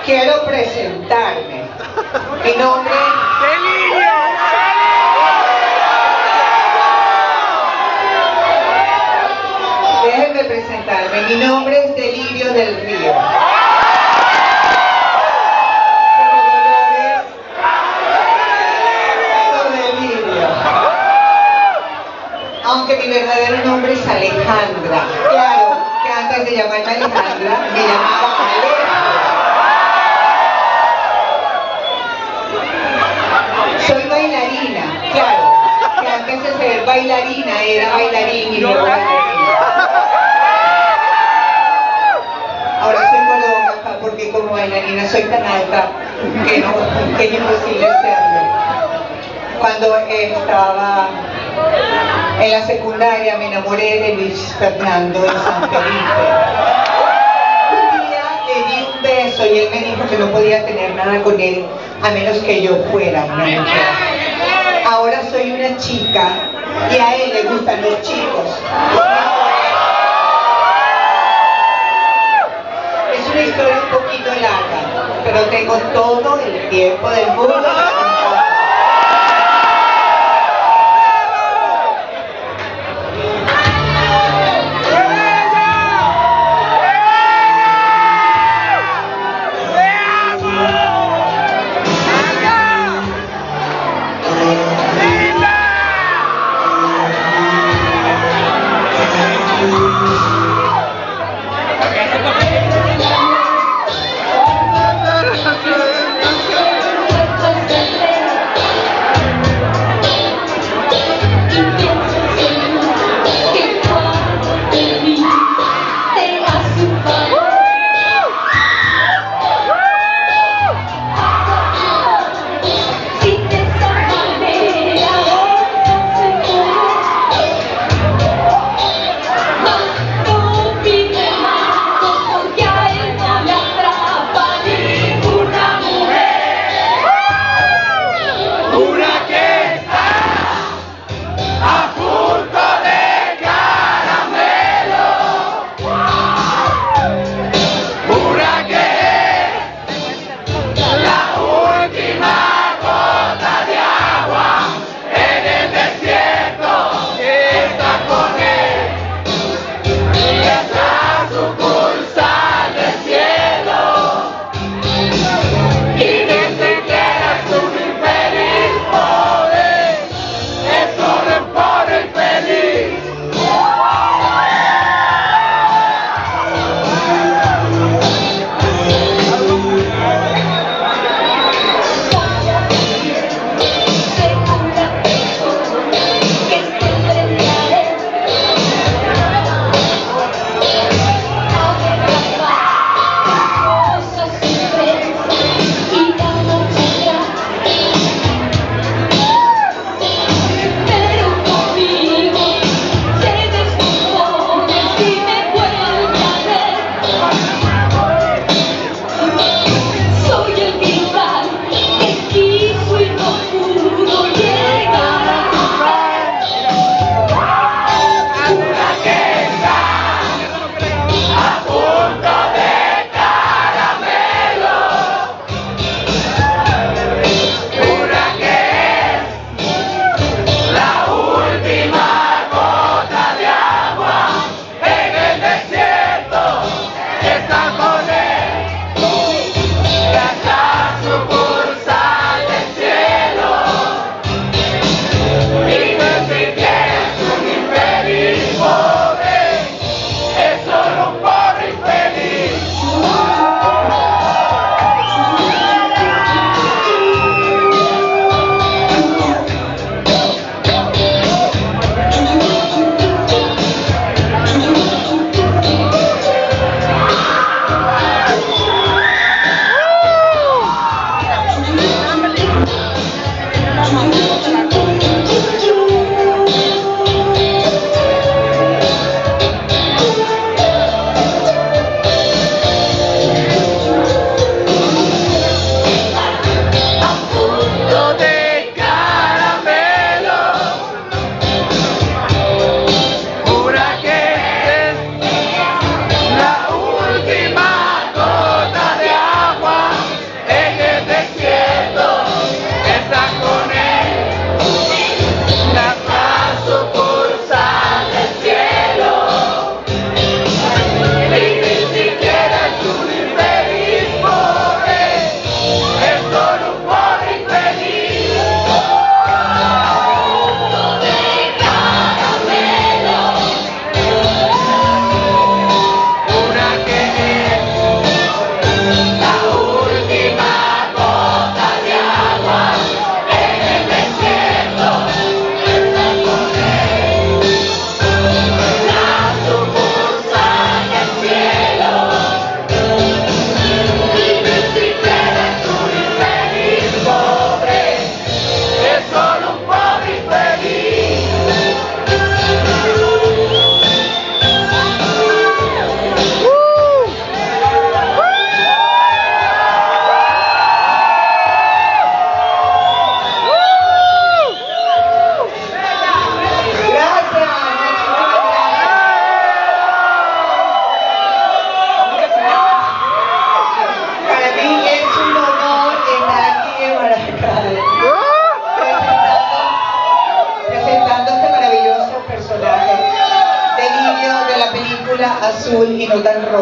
Quiero presentarme. Mi nombre es ¡Delirio! Déjenme presentarme. Mi nombre es Delirio del Río. Delirio. Aunque mi verdadero nombre es Alejandra. Claro, que antes de llamarme Alejandra, me llamaba Alejo. Soy bailarina, claro, que antes de ser bailarina era bailarín y luego bailarina. Ahora soy coreógrafa porque como bailarina soy tan alta que es imposible serlo. Cuando estaba en la secundaria me enamoré de Luis Fernando de San Felipe. Un día le di un beso y él me dijo que no podía tener nada con él a menos que yo fuera una mujer. Ahora soy una chica y a él le gustan los chicos. Es una historia un poquito larga, pero tengo todo el tiempo del mundo para contar.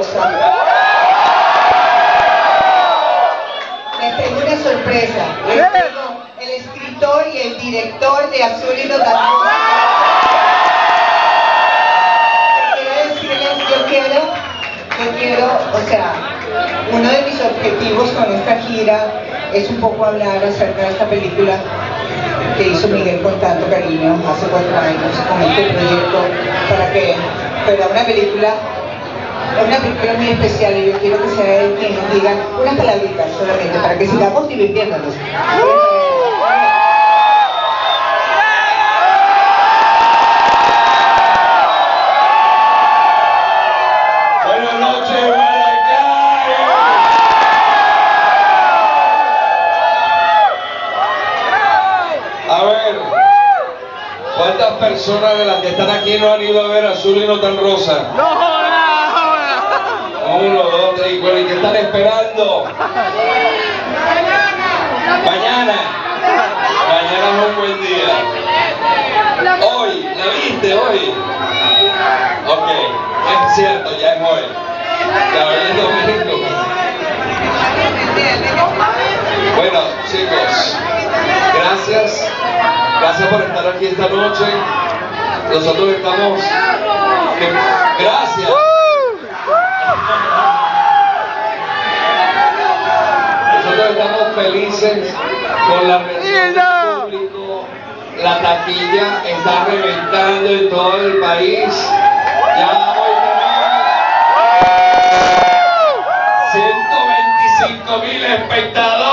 Rosa. Les tengo una sorpresa. Les tengo el escritor y el director de Azul y no tan rosa. Quiero decirles, yo quiero, o sea, uno de mis objetivos con esta gira es un poco hablar acerca de esta película que hizo Miguel con tanto cariño hace 4 años con este proyecto, para que fuera una película muy especial, y yo quiero que sea él quien nos diga unas palabritas solamente para que sigamos divirtiéndonos. Buenas noches, Maracay. A ver, ¿cuántas personas de las que están aquí no han ido a ver Azul y no tan rosa? ¡No jodas! 1, 2, 3 y 4. ¿Y qué están esperando? Mañana. Mañana es un buen día. Hoy, ¿la viste hoy? Ok, es cierto, ya es hoy. Ya hoy es domingo. Bueno, chicos, gracias. Gracias por estar aquí esta noche. Nosotros estamos... Gracias. Nosotros estamos felices con la reacción del público. La taquilla está reventando en todo el país. Ya hoy tenemos 125.000 espectadores.